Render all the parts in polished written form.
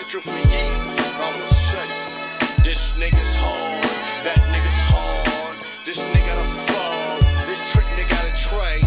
neutral for years. I'ma say, this nigga's hard, that nigga's hard, this nigga the fall, this trick nigga got a tray.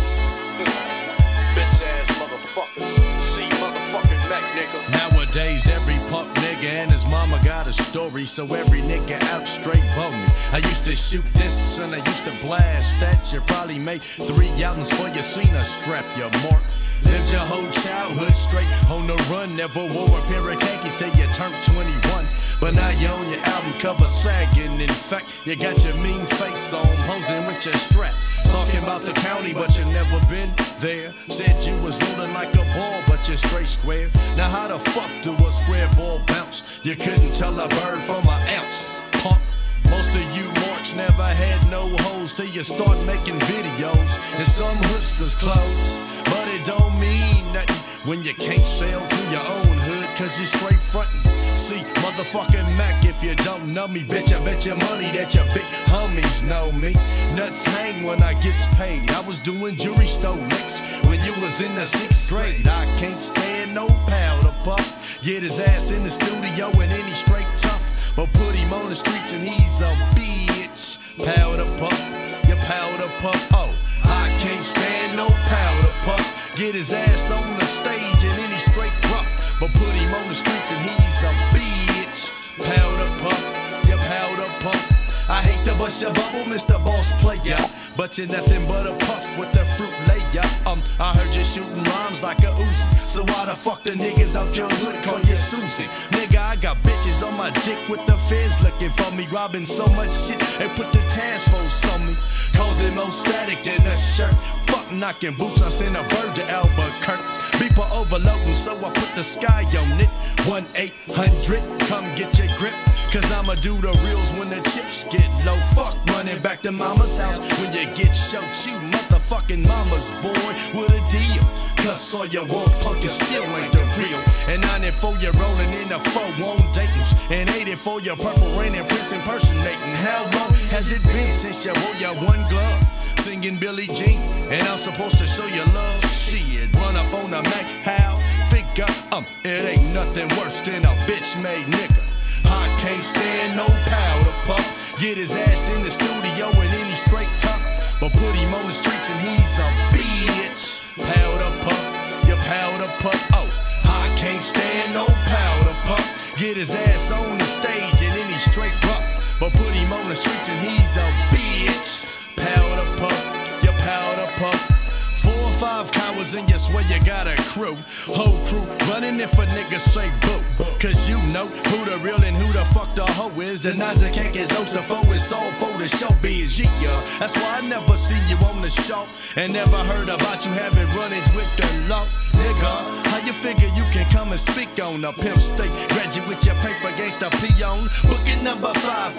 Bitch ass motherfuckers, see motherfucking Mac nigga. Nowadays every punk nigga and his mama got a story, so every nigga out straight bone me. I used to shoot this and I used to blast that. You probably made 3 albums for you seen a strap your mark. Lived your whole childhood straight on the run. Never wore a pair of khakis till you turned 21. But now you on your album cover sagging. In fact, you got your mean face on, posing with your strap. Talking about the county, but you never been there. Said you was rolling like a ball, but you're straight square. Now how the fuck do a square ball bounce? You couldn't tell a bird from an ounce, punk. Most of you marks never had no hoes till you start making videos. And some hustlers close, but it don't mean nothing when you can't sell through your own hood, cause you straight frontin'. See, motherfucking Mac, if you don't know me, bitch, I bet your money that your big homies know me. Nuts hang when I gets paid. I was doing jewelry store licks when you was in the 6th grade. I can't stand no Powda Puff. Get his ass in the studio and then he straight tough. But put him on the streets and he's a bitch. Powda Puff, you Powda Puff. Oh, I can't stand no Powda Puff. Get his ass on the stage and then he's straight rough. But put him on the streets and he's a bitch. Powda Puff, you Powda Puff. I hate to bust your bubble, Mr. Boss Player, but you're nothing but a puff with the fruit layer. I heard you shooting rhymes like a Uzi, so why the fuck the niggas out your hood call you Susie? Nigga, I got bitches on my dick with the feds looking for me, robbing so much shit they put the task force on me, causing more static than a shirt. Fuck knocking boots, I send a bird to Albuquerque. Beeper overloading, so I put the sky on it. 1-800, come get your grip. Cause I'ma do the reels when the chips get low. Fuck running back to mama's house when you get choked. You motherfucking mama's boy with a deal. Cause all you want punk is still ain't the real. And 94 you're rolling in the 4 on Dayton's. And 84 you're purple rain and Prince impersonating. How long has it been since you wore your one glove? Singing Billie Jean, and I'm supposed to show you love. Shit, run up on the Mac, how? Figure, it ain't nothing worse than a bitch made nigga. I can't stand no Powda Puff. Get his ass in the studio and then he's straight tough. But put him on the streets and he's a bitch. Powda Puff, you Powda Puff. Oh, I can't stand no Powda Puff. Get his ass on the stage and then he's straight rough. But put him on the streets and he's a bitch. Powda Puff, you Powda Puff. 4 or 5 cowards and you swear you got a crew. Whole crew running if a nigga say boo. Cause you know who the real and who the fuck the hoe is. The nines and can't get those the foe, it's all for the showbiz, yeah. That's why I never see you on the show. And never heard about you having run-ins with the law. Nigga, how you figure you can come and speak on a pimp state? Graduate with your paper against a peon. Booking number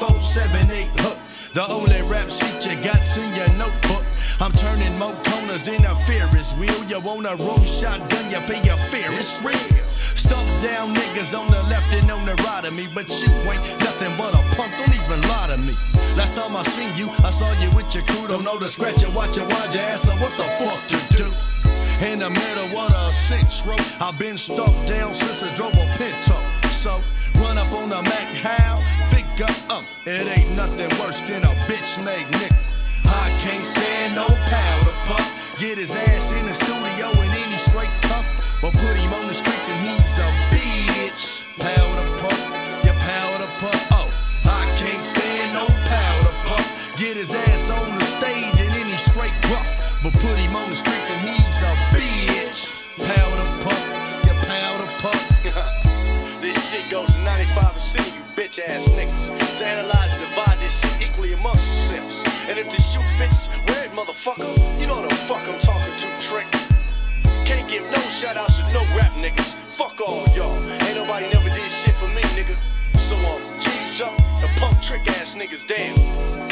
5478 hook. The only rap sheet you got's in your notebook. I'm turning more corners than a Ferris wheel. You want a roll shotgun, you pay your fear, it's real. Stuffed down niggas on the left and on the right of me, but you ain't nothing but a punk, don't even lie to me. Last time I seen you, I saw you with your crew. Don't know the scratch you, watch you, why'd you ask her what the fuck to do? In the middle of the 6th row, I've been stuffed down since I drove a Pinto. So, run up on the Mac, how? Figure, it ain't nothing worse than a bitch made nigga. I can't stand no Powda Puff. Get his ass in the studio and then he's straight tough. But put him on the streets and he's a bitch. Powda Puff, you Powda Puff. Oh, I can't stand no Powda Puff. Get his ass on the stage and then he's straight rough. But put him on the streets and he's a bitch. Powda Puff, you Powda Puff. This shit goes to 95% of you bitch ass niggas. So analyze and divide this shit equally amongst yourselves. And if the shoe fits, wear it, motherfucker. You know what the fuck I'm talking to, trick. Can't give no shout outs to no rap niggas. Fuck all y'all. Ain't nobody never did shit for me, nigga. So G's up, the punk trick ass niggas, damn.